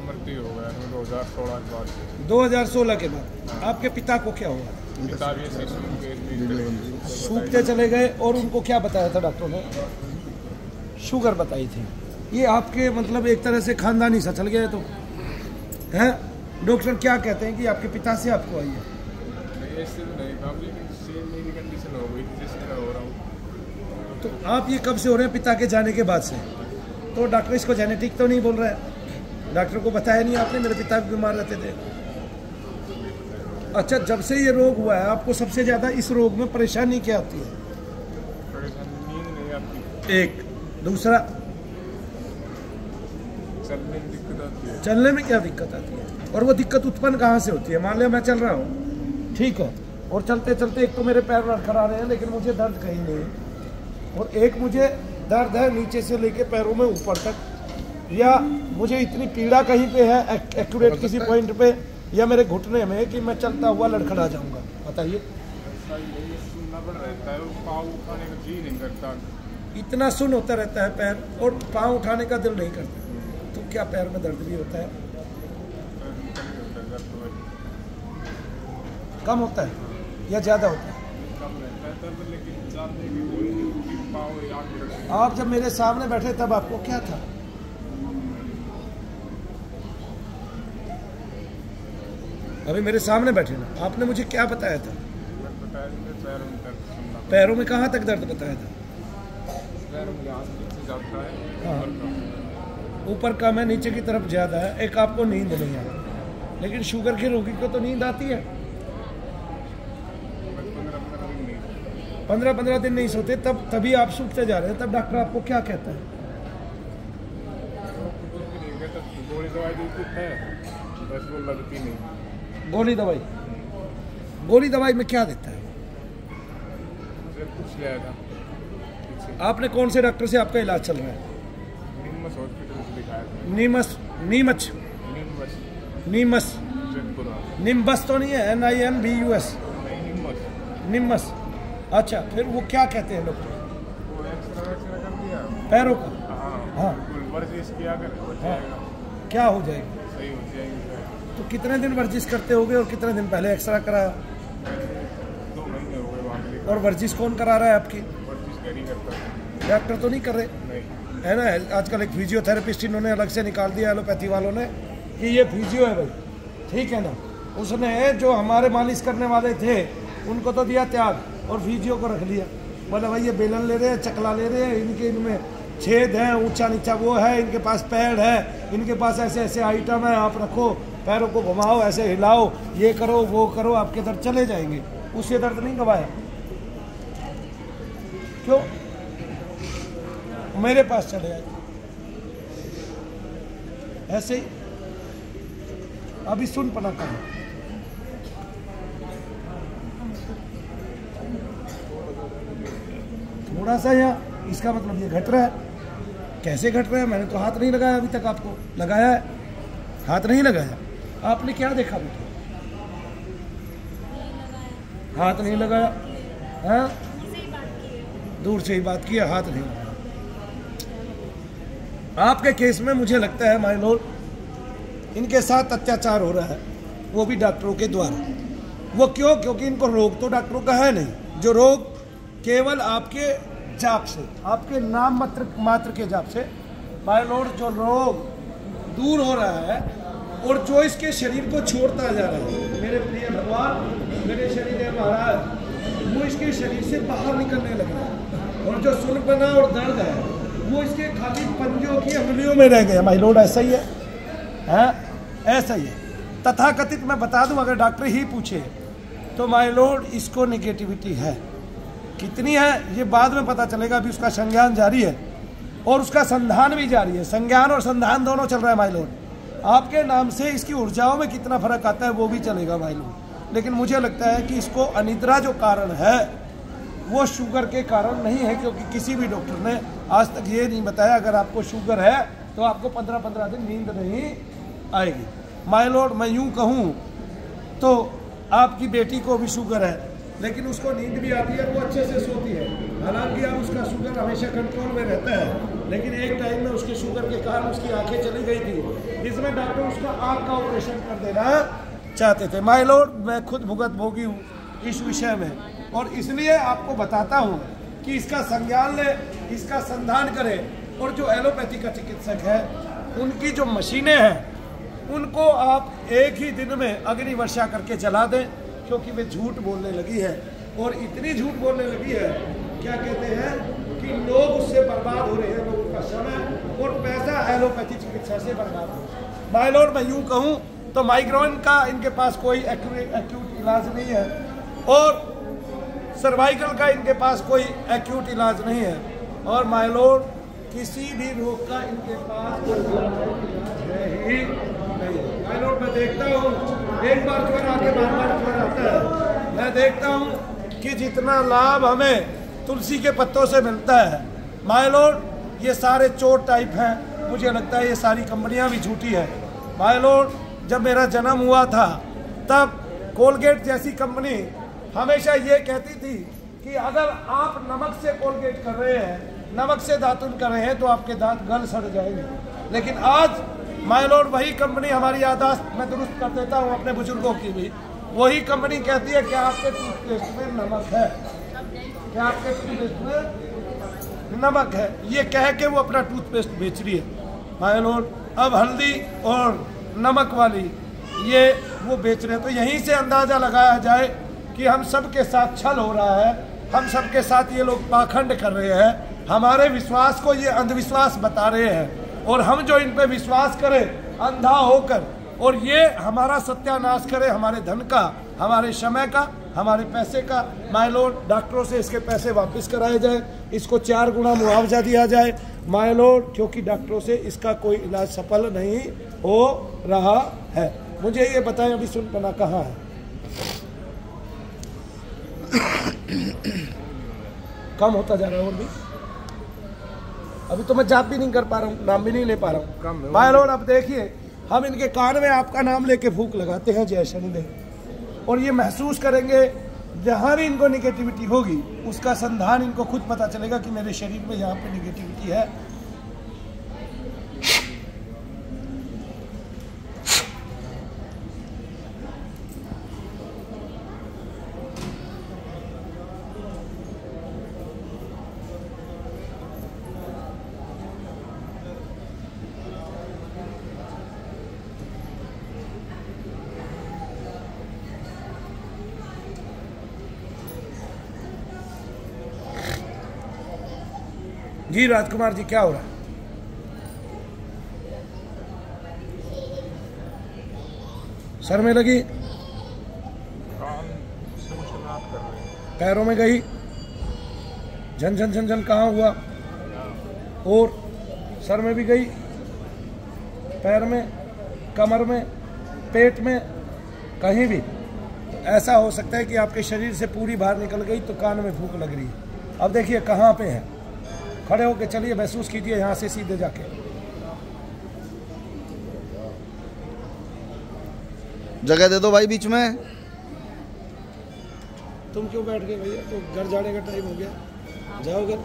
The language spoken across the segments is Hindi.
मृत्यु हो गया 2016 के बाद। 2016 के बाद आपके पिता को क्या हुआ? पिता भी ऐसे सूखते चले गए। और उनको क्या बताया था डॉक्टरों ने? शुगर बताई थी। ये आपके मतलब एक तरह से खानदानी सा चल गया है तो है। डॉक्टर क्या कहते हैं कि आपके पिता से आपको आई है? तो आप ये कब से हो रहे हैं? पिता के जाने के बाद से। तो डॉक्टर इसको जेनेटिक तो नहीं बोल रहा है? डॉक्टर को बताया नहीं आपने मेरे पिता भी बीमार रहते थे? अच्छा, जब से ये रोग हुआ है आपको सबसे ज्यादा इस रोग में परेशानी क्या आती है? एक दूसरा चलने में क्या दिक्कत आती है? और वो दिक्कत उत्पन्न कहाँ से होती है? मान लिया मैं चल रहा हूँ, ठीक है, और चलते चलते एक तो मेरे पैर लड़खड़ा रहे हैं लेकिन मुझे दर्द कहीं नहीं, और एक मुझे दर्द है नीचे से लेके पैरों में ऊपर तक, या मुझे इतनी पीड़ा कहीं पे है एक्यूरेट किसी पॉइंट पे, या मेरे घुटने में कि मैं चलता हुआ लड़खड़ा जाऊंगा। बताइए। इतना सुन्न होता रहता है पैर और पाँव उठाने का दिल नहीं करता, तो क्या पैर में दर्द भी होता है? कम होता है या ज्यादा होता है? आप जब मेरे सामने बैठे तब आपको क्या था? अभी मेरे सामने बैठे ना, आपने मुझे क्या बताया था? पैरों में कहाँ तक दर्द बताया था? हाँ, ऊपर कम है, नीचे की तरफ ज्यादा है। एक आपको नींद नहीं आती, लेकिन शुगर के रोगी को तो नींद आती है। 15-15 दिन नहीं सोते, तभी आप सूखते जा रहे हैं। तब डॉक्टर आपको क्या कहता है? गोली दवाई में क्या देता है? आपने कौन से डॉक्टर से आपका इलाज चल रहा है? निम्बस तो नहीं है? NIMBUS Nimbus. अच्छा, फिर वो क्या कहते हैं डॉक्टर? पैरों का? हाँ, क्या हो जाएगा? सही हो जाएगी। तो कितने दिन वर्जिश करते होगे और कितने दिन पहले एक्सरा कराया? 2 महीने हो गए वहाँ। और वर्जिश कौन करा रहा है आपकी? नहीं करता, डॉक्टर तो नहीं कर रहे नहीं है ना? आजकल एक फिजियोथेरेपिस्ट इन्होंने अलग से निकाल दिया एलोपैथी वालों ने कि ये फिजियो है भाई, ठीक है ना। उसने जो हमारे मालिश करने वाले थे उनको तो दिया त्याग और फिजियो को रख लिया। बोला भाई ये बेलन ले रहे हैं, चकला ले रहे हैं, इनमें छेद है, ऊंचा नीचा वो है, इनके पास पैड है, इनके पास ऐसे ऐसे आइटम है, आप रखो, पैरों को घुमाओ, ऐसे हिलाओ, ये करो वो करो, आपके दर्द चले जाएंगे। उससे दर्द नहीं गवाया। क्यों? मेरे पास चले आए ऐसे ही। अभी सुन पना कहा, थोड़ा सा यहाँ, इसका मतलब ये घट रहा है। कैसे घट रहा है? मैंने तो हाथ नहीं लगाया अभी तक। आपको लगाया है? हाथ नहीं लगाया। आपने क्या देखा बेटा? हाथ नहीं लगाया। हाँ, दूर से ही बात किया, हाथ नहीं लगाया। आपके केस में मुझे लगता है माय लॉर्ड इनके साथ अत्याचार हो रहा है, वो भी डॉक्टरों के द्वारा। वो क्यों? क्योंकि इनको रोग तो डॉक्टरों का है नहीं। जो रोग केवल आपके जाप से, आपके नाम मात्र के जाप से माय लॉर्ड जो रोग दूर हो रहा है, और जो इसके शरीर को छोड़ता जा रहा है, मेरे प्रिय भगवान, मेरे शरीर महाराज, वो इसके शरीर से बाहर निकलने लग रहा है। और जो सुनपना और दर्द है वो इसके खाली पंजों की अंगुलियों में रह गया। माय लॉर्ड ऐसा ही है, ऐसा ही है। तथाकथित मैं बता दूं, अगर डॉक्टर ही पूछे तो माय लॉर्ड इसको नेगेटिविटी है। कितनी है ये बाद में पता चलेगा, अभी उसका संज्ञान जारी है और उसका संधान भी जारी है। संज्ञान और संधान दोनों चल रहा है माय लॉर्ड। आपके नाम से इसकी ऊर्जाओं में कितना फर्क आता है वो भी चलेगा माय लॉर्ड। लेकिन मुझे लगता है कि इसको अनिद्रा जो कारण है वो शुगर के कारण नहीं है, क्योंकि किसी भी डॉक्टर ने आज तक ये नहीं बताया अगर आपको शुगर है तो आपको 15-15 दिन नींद नहीं आएगी। माय लॉर्ड, मैं यूं कहूं तो आपकी बेटी को भी शुगर है, लेकिन उसको नींद भी आती है, वो अच्छे से सोती है। हालांकि अब उसका शुगर हमेशा कंट्रोल में रहता है, लेकिन एक टाइम में उसके शुगर के कारण उसकी आंखें चली गई थी, जिसमें डॉक्टर उसका आँख का ऑपरेशन कर देना चाहते थे। माय लॉर्ड, मैं खुद भुगत भोगी हूँ इस विषय में, और इसलिए आपको बताता हूँ कि इसका संज्ञान ले, इसका संधान करें। और जो एलोपैथी का चिकित्सक है, उनकी जो मशीनें हैं उनको आप एक ही दिन में अग्नि वर्षा करके जला दें, क्योंकि वे झूठ बोलने लगी है, और इतनी झूठ बोलने लगी है, क्या कहते हैं कि लोग उससे बर्बाद हो रहे हैं, लोगों का समय और पैसा एलोपैथी चिकित्सा से बर्बाद हो रहा है। माय लॉर्ड, मैं यूँ कहूँ तो माइग्रेन का इनके पास कोई एक्यूट इलाज नहीं है, और सर्वाइकल का इनके पास कोई एक्यूट इलाज नहीं है, और माय लॉर्ड किसी भी रोग का इनके पास कोई इलाज ही नहीं। माय लॉर्ड, मैं देखता हूँ एक बार ज्वर आके बार बार ज्वर आता है। मैं देखता हूँ कि जितना लाभ हमें तुलसी के पत्तों से मिलता है, माय लॉर्ड, ये सारे चोर टाइप हैं। मुझे लगता है ये सारी कंपनियां भी झूठी है। माय लॉर्ड, जब मेरा जन्म हुआ था तब कोलगेट जैसी कंपनी हमेशा ये कहती थी कि अगर आप नमक से कोलगेट कर रहे हैं, नमक से दातुन कर रहे हैं, तो आपके दांत गल सड़ जाएंगे। लेकिन आज माय लॉर्ड वही कंपनी, हमारी याददाश्त मैं दुरुस्त कर देता हूँ अपने बुजुर्गों की भी, वही कंपनी कहती है कि आपके टूथपेस्ट में नमक है, क्या आपके टूथपेस्ट में नमक है, ये कह के वो अपना टूथपेस्ट बेच रही है। माय लॉर्ड, अब हल्दी और नमक वाली ये वो बेच रहे हैं। तो यहीं से अंदाज़ा लगाया जाए कि हम सब के साथ छल हो रहा है, हम सब के साथ ये लोग पाखंड कर रहे हैं, हमारे विश्वास को ये अंधविश्वास बता रहे हैं, और हम जो इन पे विश्वास करें अंधा होकर, और ये हमारा सत्यानाश करे, हमारे धन का, हमारे समय का, हमारे पैसे का। माय लॉर्ड, डॉक्टरों से इसके पैसे वापस कराए जाए, इसको 4 गुना मुआवजा दिया जाए माय लॉर्ड, क्योंकि डॉक्टरों से इसका कोई इलाज सफल नहीं हो रहा है। मुझे ये बताएं, अभी सुनपना कहाँ है? कम होता जा रहा है, और भी अभी तो मैं जाप भी नहीं कर पा रहा हूँ, नाम भी नहीं ले पा रहा हूँ। माय लॉर्ड, अब देखिए, हम इनके कान में आपका नाम लेके फूंक लगाते हैं, जय शनिदेव, और ये महसूस करेंगे जहाँ भी इनको निगेटिविटी होगी उसका संधान इनको खुद पता चलेगा कि मेरे शरीर में यहाँ पे निगेटिविटी है। जी राजकुमार जी, क्या हो रहा है? सर में लगी, पैरों में गई, झन झन झन झन कहाँ हुआ? और सर में भी गई, पैर में, कमर में, पेट में, कहीं भी। तो ऐसा हो सकता है कि आपके शरीर से पूरी बाहर निकल गई, तो कान में फूंक लग रही है। अब देखिए कहाँ पे है, खड़े होके चलिए, महसूस कीजिए यहाँ से सीधे जाके। जगह दे दो भाई बीच में। तुम क्यों बैठ गए भैया? तो घर जाने का टाइम हो गया, जाओ घर।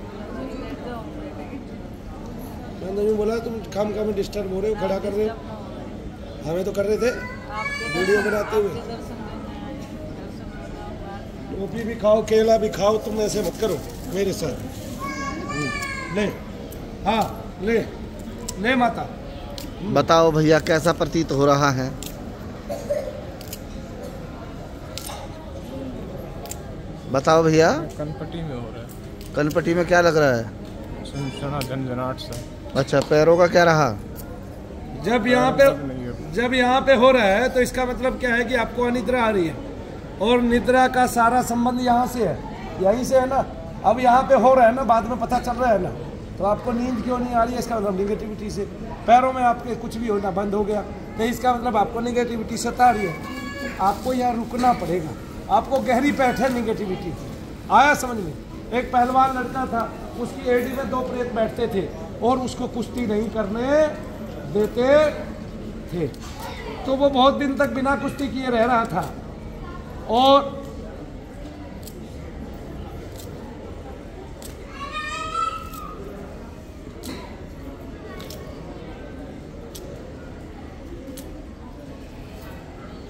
मैंने यूँ बोला तुम काम में डिस्टर्ब हो रहे हो, खड़ा कर रहे हो। हमें तो कर रहे थे वीडियो बनाते हुए। टोपी भी खाओ, केला भी खाओ, तुम ऐसे मत करो मेरे साथ। ले, हाँ ले, ले माता। बताओ भैया कैसा प्रतीत हो रहा है? बताओ भैया। कनपट्टी में हो रहा है। कनपट्टी में क्या लग रहा है? सुना झंझनाहट सा। अच्छा, पैरों का क्या रहा? जब यहाँ पे हो रहा है तो इसका मतलब क्या है कि आपको अनिद्रा आ रही है, और निद्रा का सारा संबंध यहाँ से है, यहीं से है ना। अब यहाँ पे हो रहा है ना, बाद में पता चल रहा है ना, तो आपको नींद क्यों नहीं आ रही है? इसका मतलब निगेटिविटी से। पैरों में आपके कुछ भी होना बंद हो गया, तो इसका मतलब आपको निगेटिविटी सता रही है। आपको यहाँ रुकना पड़ेगा, आपको गहरी पैठ निगेटिविटी की। आया समझ में? एक पहलवान लड़का था, उसकी एडी में 2 प्रेत बैठते थे और उसको कुश्ती नहीं करने देते थे, तो वो बहुत दिन तक बिना कुश्ती किए रह रहा था। और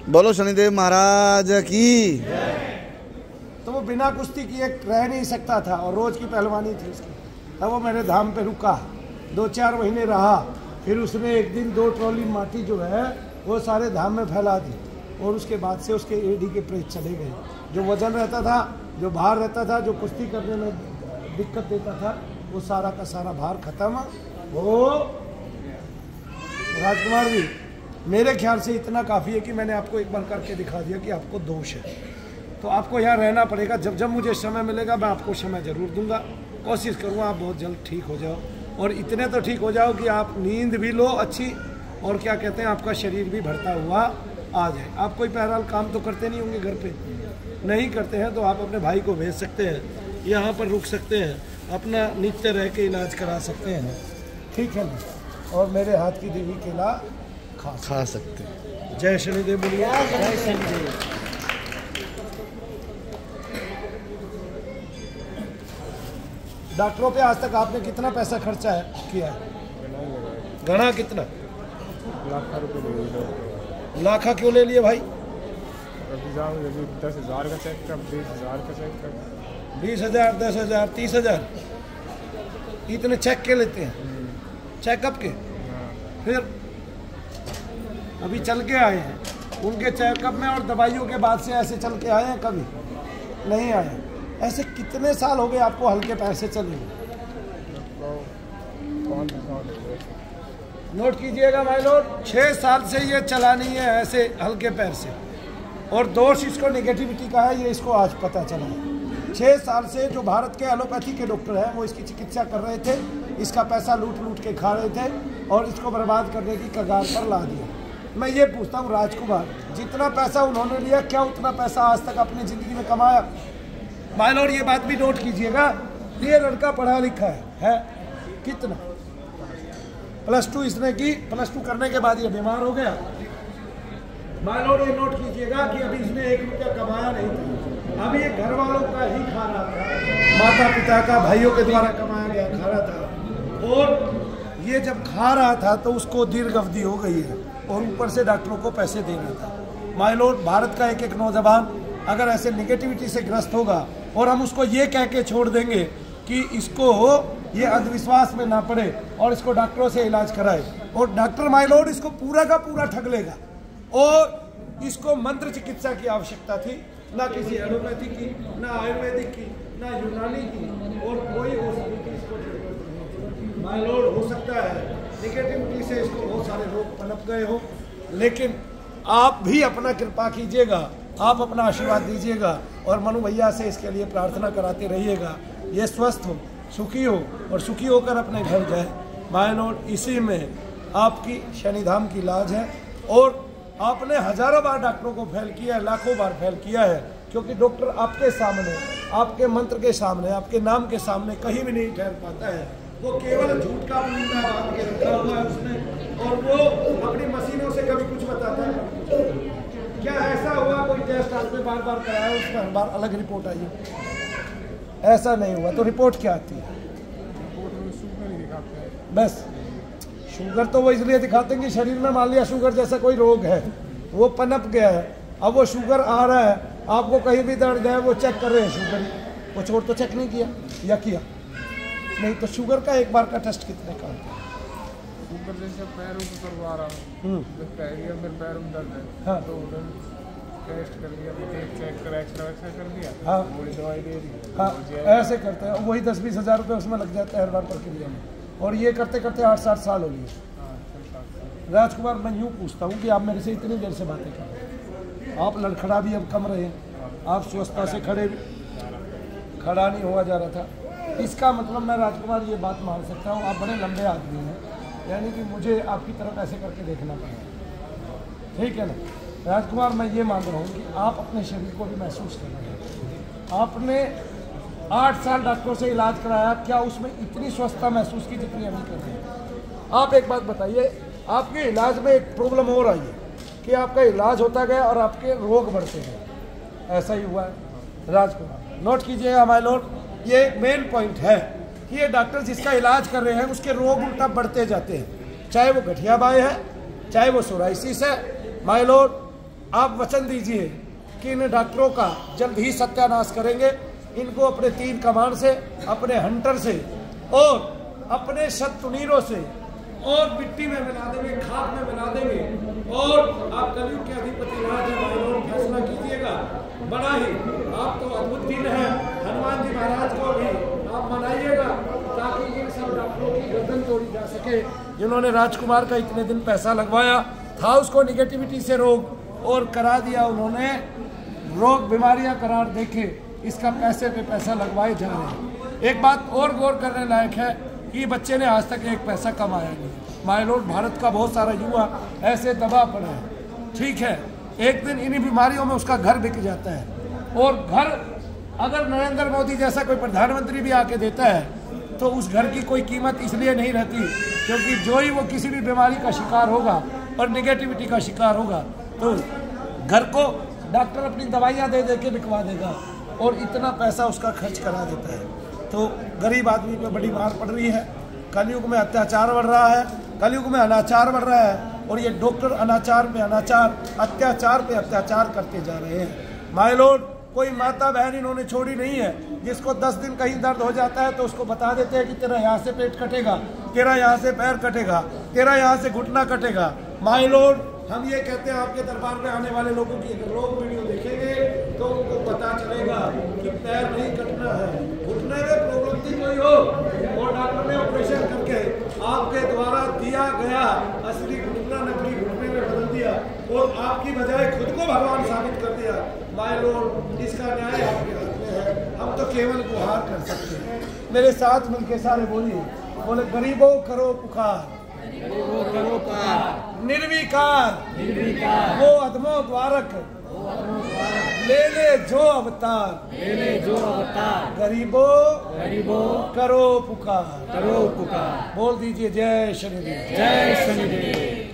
बोलो शनिदेव महाराज की। तो वो बिना कुश्ती किए रह नहीं सकता था और रोज की पहलवानी थी उसकी। तब वो मेरे धाम पे रुका, 2-4 महीने रहा। फिर उसने एक दिन 2 ट्रॉली माटी जो है वो सारे धाम में फैला दी और उसके बाद से उसके एडी के प्रेत चले गए। जो वजन रहता था, जो भार रहता था, जो कुश्ती करने में दिक्कत देता था, वो सारा का सारा भार खत्म। वो राजकुमार जी, मेरे ख्याल से इतना काफ़ी है कि मैंने आपको एक बार करके दिखा दिया कि आपको दोष है। तो आपको यहाँ रहना पड़ेगा। जब जब मुझे समय मिलेगा मैं आपको समय ज़रूर दूंगा। कोशिश करूँगा आप बहुत जल्द ठीक हो जाओ और इतने तो ठीक हो जाओ कि आप नींद भी लो अच्छी और क्या कहते हैं आपका शरीर भी भरता हुआ आ जाए। आप कोई बहरहाल काम तो करते नहीं होंगे घर पे, नहीं करते हैं तो आप अपने भाई को भेज सकते हैं, यहाँ पर रुक सकते हैं, अपना नित्य रह के इलाज करा सकते हैं, ठीक है ना। और मेरे हाथ की देवी केला खा सकते हैं। जय शनिदेव बोलिए। जय शनिदेव। डॉक्टरों पे आज तक आपने कितना पैसा खर्चा किया है? गणा कितना? लाख रुपये ले लीजिए। लाखा क्यों ले लिए भाई? 10,000 का चेकअप, 20,000 का चेकअप। 20,000, 10,000, 30,000 इतने चेक के लेते हैं, चेकअप के। फिर अभी चल के आए हैं उनके चेकअप में और दवाइयों के बाद से ऐसे चल के आए हैं? कभी नहीं आए। ऐसे कितने साल हो गए आपको हल्के पैर से चले? नोट कीजिएगा भाई लोग, 6 साल से ये चलानी है ऐसे हल्के पैर से। और दोष इसको नेगेटिविटी का है, ये इसको आज पता चला है। 6 साल से जो भारत के एलोपैथी के डॉक्टर हैं वो इसकी चिकित्सा कर रहे थे, इसका पैसा लूट लूट के खा रहे थे और इसको बर्बाद करने की कगार पर ला दिया। मैं ये पूछता हूँ राजकुमार, जितना पैसा उन्होंने लिया क्या उतना पैसा आज तक अपनी ज़िंदगी में कमाया? भाई लोग ये बात भी नोट कीजिएगा, ये लड़का पढ़ा लिखा है कितना? +2 इसने की, +2 करने के बाद ये बीमार हो गया। भाई लोग ये नोट कीजिएगा कि अभी इसने 1 रुपया कमाया नहीं था, अभी ये घर वालों का ही खा रहा था, माता पिता का, भाइयों के द्वारा कमाया गया खा रहा था। और ये जब खा रहा था तो उसको दीर्घ अवधि हो गई है और ऊपर से डॉक्टरों को पैसे देना था। माय लॉर्ड, भारत का एक नौजवान अगर ऐसे निगेटिविटी से ग्रस्त होगा और हम उसको ये कह के छोड़ देंगे कि इसको ये अंधविश्वास में ना पड़े और इसको डॉक्टरों से इलाज कराए, और डॉक्टर माय लॉर्ड इसको पूरा का पूरा ठग लेगा। और इसको मंत्र चिकित्सा की आवश्यकता थी, ना किसी एलोपैथी की, ना आयुर्वेदिक की, ना यूनानी की, और कोई औषधि की इसको माय लॉर्ड। हो सकता है निगेटिविटी से इसको बहुत सारे रोग पनप गए हो, लेकिन आप भी अपना कृपा कीजिएगा, आप अपना आशीर्वाद दीजिएगा और मनु भैया से इसके लिए प्रार्थना कराते रहिएगा, ये स्वस्थ हो, सुखी हो और सुखी होकर अपने घर जाए। माय लॉर्ड, इसी में आपकी शनिधाम की इलाज है। और आपने हजारों बार डॉक्टरों को फेल किया है, लाखों बार फेल किया है, क्योंकि डॉक्टर आपके सामने, आपके मंत्र के सामने, आपके नाम के सामने कहीं भी नहीं ठहर पाता है। वो केवल झूठ का मुंडा बांध के रखा हुआ है उसने, और वो अपनी मशीनों से कभी कुछ बताता है। क्या ऐसा हुआ कोई टेस्ट आपने बार बार कराया उसमें हर बार अलग रिपोर्ट आई है? ऐसा नहीं हुआ। तो रिपोर्ट क्या आती है? बस शुगर तो वो इसलिए दिखाते हैं कि शरीर में मान लिया शुगर जैसा कोई रोग है, वो पनप गया है, अब वो शुगर आ रहा है, आपको कहीं भी दर्द है वो चेक कर रहे हैं शुगर, वो छोड़ तो चेक नहीं किया या किया नहीं। तो शुगर का एक बार का टेस्ट कितने का होता है? शुगर जैसे पैरों को करवा रहा हूँ, मेरे पैरों में दर्द है, हाँ, तो टेस्ट कर लिया, चेक कर, एक्सरे कर दिया, हाँ, थोड़ी दवाई दे दी, हाँ, ऐसे करते हैं। वही 10-20 हज़ार रुपये उसमें लग जाता है हर बार प्रक्रिया में, और ये करते करते 8-7 साल हो गए। राजकुमार, मैं यूँ पूछता हूँ कि आप मेरे से इतनी देर से बातें कर रहे हैं, आप लड़खड़ा भी अब कम रहे हैं, आप स्वस्थता से खड़ा नहीं हुआ जा रहा था। इसका मतलब मैं राजकुमार ये बात मान सकता हूँ, आप बड़े लंबे आदमी हैं, यानी कि मुझे आपकी तरफ ऐसे करके देखना पड़ेगा, ठीक है ना राजकुमार? मैं ये मान रहा हूँ कि आप अपने शरीर को भी महसूस कर रहे हैं। आपने 8 साल डॉक्टरों से इलाज कराया, क्या उसमें इतनी स्वस्थता महसूस की जितनी अभी कर रहे हैं? आप एक बात बताइए, आपके इलाज में एक प्रॉब्लम हो रही है कि आपका इलाज होता गया और आपके रोग बढ़ते गए, ऐसा ही हुआ है राजकुमार? नोट कीजिएगा माय लॉर्ड, ये एक मेन पॉइंट है कि ये डॉक्टर जिसका इलाज कर रहे हैं उसके रोग उल्टा बढ़ते जाते हैं, चाहे वो गठिया बाई है, चाहे वो सोराइसिस है। माय लॉर्ड, आप वचन दीजिए कि इन डॉक्टरों का जल्द ही सत्यानाश करेंगे। इनको अपने 3 कमान से, अपने हंटर से और अपने शतुनीरों से और मिट्टी में मिला देंगे, खाद में मिला देंगे। और आप कलयुग के अधिपति राज हैं, फैसला कीजिएगा। बड़ा ही आप तो अद्भुत दिन है, हनुमान जी महाराज को भी आप मनाइएगा ताकि इन सब डॉक्टरों की गर्दन तोड़ी जा सके, जिन्होंने राजकुमार का इतने दिन पैसा लगवाया था, उसको निगेटिविटी से रोग और करा दिया उन्होंने, रोग बीमारियां करार देखे, इसका पैसे पे पैसा लगवाए जा रहे हैं। एक बात और गौर करने लायक है कि बच्चे ने आज तक 1 पैसा कमाया नहीं। माय लॉर्ड, भारत का बहुत सारा युवा ऐसे दबा पड़ा है, ठीक है, एक दिन इन्हीं बीमारियों में उसका घर बिक जाता है। और घर अगर नरेंद्र मोदी जैसा कोई प्रधानमंत्री भी आके देता है तो उस घर की कोई कीमत इसलिए नहीं रहती क्योंकि जो ही वो किसी भी बीमारी का शिकार होगा और निगेटिविटी का शिकार होगा तो घर को डॉक्टर अपनी दवाइयाँ दे दे के बिकवा देगा और इतना पैसा उसका खर्च करा देता है। तो गरीब आदमी पे बड़ी मार पड़ रही है। कलयुग में अत्याचार बढ़ रहा है, कलयुग में अनाचार बढ़ रहा है और ये डॉक्टर अनाचार पे अनाचार, अत्याचार पे अत्याचार करते जा रहे हैं। माय लॉर्ड, कोई माता बहन इन्होंने छोड़ी नहीं है। जिसको 10 दिन कहीं दर्द हो जाता है तो उसको बता देते हैं कि तेरा यहाँ से पेट कटेगा, तेरा यहाँ से पैर कटेगा, तेरा यहाँ से घुटना कटेगा। माय लॉर्ड, हम ये कहते हैं आपके दरबार में आने वाले लोगों की अगर लोग वीडियो देखेंगे तो उनको पता चलेगा कि पैर नहीं कटना है, घुटने में प्रॉब्लम थी कोई हो और डॉक्टर ने ऑपरेशन करके आपके द्वारा दिया गया असली घुटना नकली घुटने में बदल दिया और आपकी बजाय खुद को भगवान साबित कर दिया। माय लॉर्ड, इसका न्याय आपके हाथ में है, हम तो केवल गुहार कर सकते हैं। मेरे साथ मिलके सारे बोलिए, बोले गरीबों करो पुकार, निर्विकार वो अधमो द्वारक, ले ले जो अवतार, गरीबों करो पुकार। बोल दीजिए जय शनिदेव। जय शनिदेव।